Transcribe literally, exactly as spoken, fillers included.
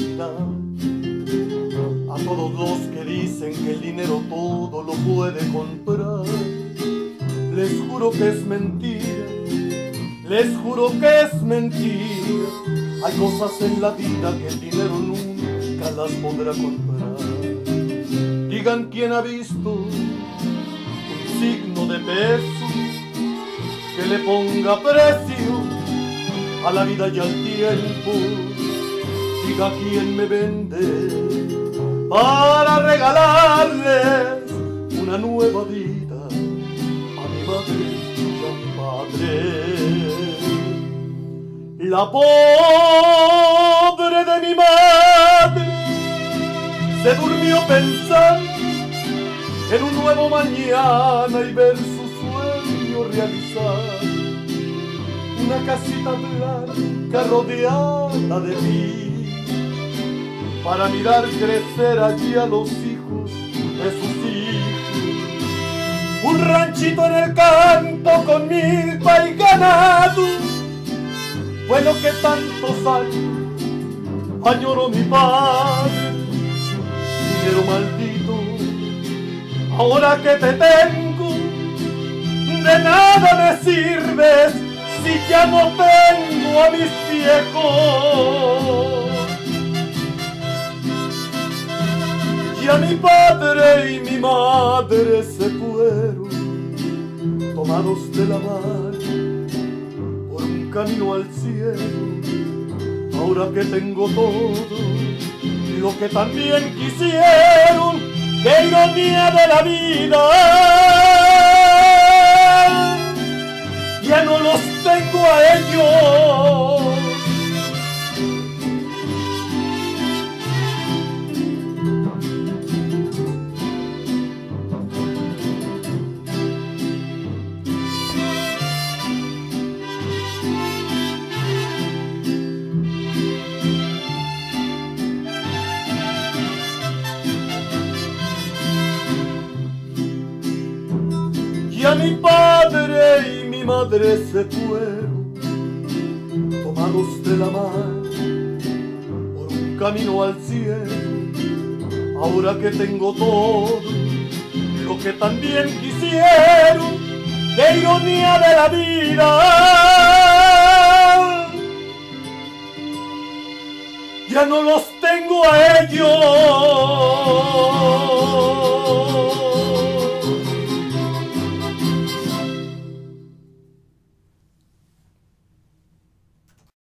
vida. A todos los que dicen que el dinero todo lo puede comprar, les juro que es mentira, les juro que es mentira. Hay cosas en la vida que el dinero nunca las podrá comprar. Digan quién ha visto un signo de peso que le ponga precio a la vida y al tiempo. Diga quién me vende para regalarles una nueva vida a mi madre y a mi padre. La pobre de mi madre se durmió pensando en un nuevo mañana y ver su sueño realizar. Una casita blanca rodeada de mí, para mirar crecer allí a los hijos de sus hijos. Un ranchito en el campo con milpa y ganado fue lo que tantos años añoró mi padre. Dinero maldito, ahora que te tengo, de nada me sirves si ya no tengo a mis viejos. Y a mi padre y mi madre se fueron, tomados de la mano por un camino al cielo. Ahora que tengo todo lo que también quisieron, qué ironía de la vida, ya no los tengo a ellos. Y a mi padre y mi madre se fueron, tomados de la mano por un camino al cielo. Ahora que tengo todo lo que también quisieron, qué ironía de la vida, ya no los tengo a ellos.